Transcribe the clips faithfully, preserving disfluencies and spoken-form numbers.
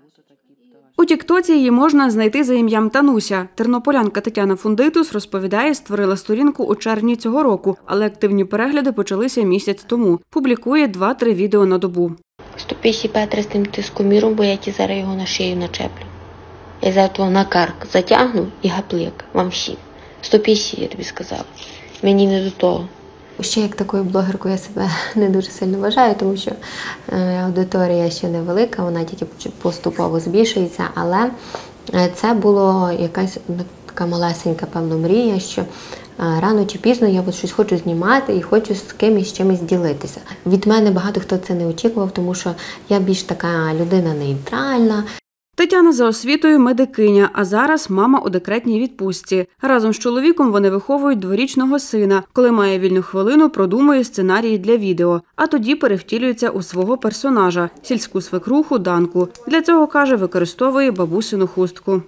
У тіктоці її можна знайти за ім'ям Тануся. Тернополянка Тетяна Фундитус розповідає, створила сторінку у червні цього року, але активні перегляди почалися місяць тому. Публікує два-три відео на добу. сто п'ятдесят п'ять з тим тискоміром, бо я ті зараз його на шию начеплю. Я за того на карк затягну і гаплик вам всім. сто п'ятдесят, я тобі сказала. Мені не до того. Ще як такою блогеркою я себе не дуже сильно вважаю, тому що аудиторія ще невелика, вона тільки поступово збільшується, але це було якась така малесенька, певно, мрія, що рано чи пізно я от щось хочу знімати і хочу з кимось чимось ділитися. Від мене багато хто це не очікував, тому що я більш така людина нейтральна. Тетяна за освітою медикиня, а зараз мама у декретній відпустці. Разом з чоловіком вони виховують дворічного сина. Коли має вільну хвилину, продумує сценарії для відео. А тоді перевтілюється у свого персонажа – сільську свекруху Данку. Для цього, каже, використовує бабусину хустку.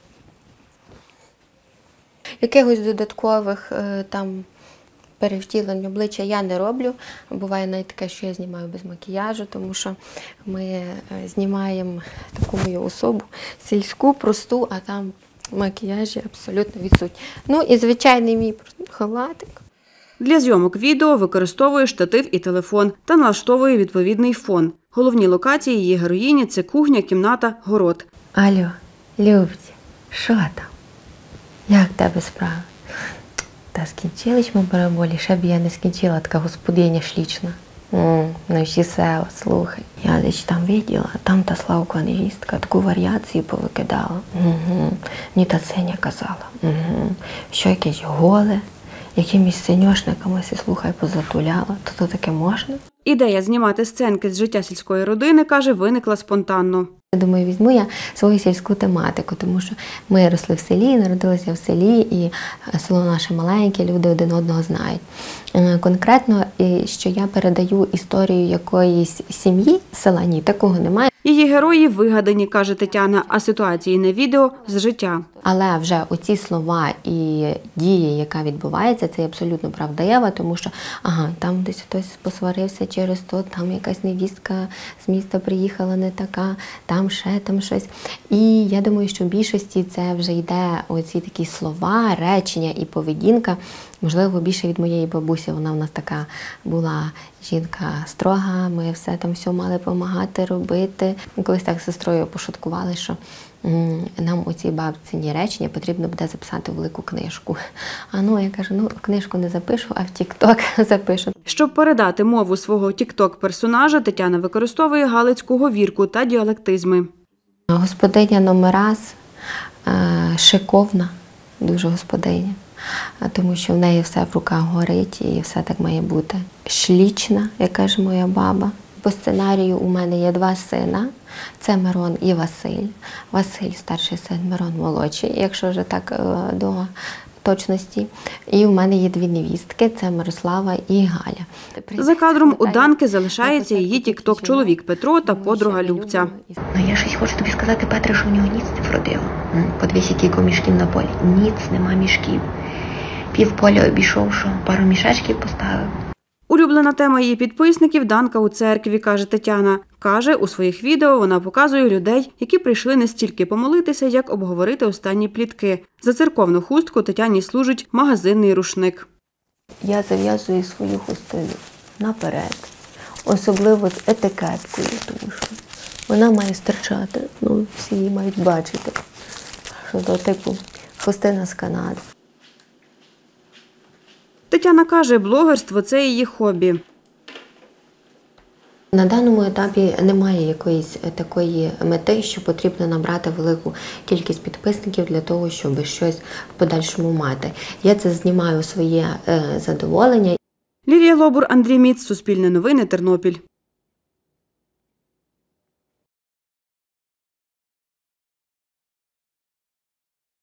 Якихось додаткових там перевтілень обличчя я не роблю. Буває навіть таке, що я знімаю без макіяжу, тому що ми знімаємо таку мою особу сільську, просту, а там макіяжі абсолютно відсутні. Ну і звичайний мій халатик. Для зйомок відео використовує штатив і телефон та налаштовує відповідний фон. Головні локації її героїні – це кухня, кімната, город. Алло, Любці, що там? Як в тебе справи? Та скінчились ми бараболі, ще б я не скінчила, така господиня шлічна. Mm, на всі села, слухай. Я десь там виділа, там та Славка невістка таку варіацію повикидала. Угу. Мені та Сеня казала. Угу. Що якесь голе, якимись синьошниками, слухай, позатуляла. То то таке можна? Ідея знімати сценки з життя сільської родини, каже, виникла спонтанно. Я думаю, візьму я свою сільську тематику, тому що ми росли в селі, народилися в селі, і село наше маленьке, люди один одного знають. Конкретно, що я передаю історію якоїсь сім'ї села, ні, такого немає. Її герої вигадані, каже Тетяна, а ситуації на відео – з життя. Але вже оці слова і дія, яка відбувається, це абсолютно правдива, тому що, ага, там десь хтось посварився через то, там якась невістка з міста приїхала не така, там ще, там щось. І я думаю, що в більшості це вже йде оці такі слова, речення і поведінка. Можливо, більше від моєї бабусі, вона в нас така була жінка строга, ми все там все мали допомагати робити. Ми колись так з сестрою пошуткували, що нам у цій бабцині речення потрібно буде записати в велику книжку. А ну, я кажу, ну, книжку не запишу, а в тік-ток запишу. Щоб передати мову свого тік-ток-персонажа, Тетяна використовує галицьку говірку та діалектизми. Господиня номер раз, шиковна, дуже господиня, тому що в неї все в руках горить і все так має бути. Шлічна, як каже моя баба. По сценарію у мене є два сина, це Мирон і Василь. Василь – старший син, Мирон – молодший, якщо вже так до точності. І у мене є дві невістки, це Мирослава і Галя. За кадром у Данки залишається її тік-ток-чоловік Петро та подруга Любця. Ну я щось хочу тобі сказати, Петре, що в нього ніц не вродило. Подивись, який мішків на полі. Ніц, нема мішків. Пів поля обійшов, що пару мішечків поставив. Улюблена тема її підписників – Данка у церкві, каже Тетяна. Каже, у своїх відео вона показує людей, які прийшли не стільки помолитися, як обговорити останні плітки. За церковну хустку Тетяні служить магазинний рушник. Я зав'язую свою хустину наперед, особливо з етикеткою, тому що вона має стирчати, ну, всі її мають бачити, що до типу хустина з Канади. Тетяна каже, блогерство – це її хобі. На даному етапі немає якоїсь такої мети, що потрібно набрати велику кількість підписників для того, щоб щось в подальшому мати. Я це знімаю своє задоволення. Лілія Лобур, Андрій Міц, Суспільне новини, Тернопіль.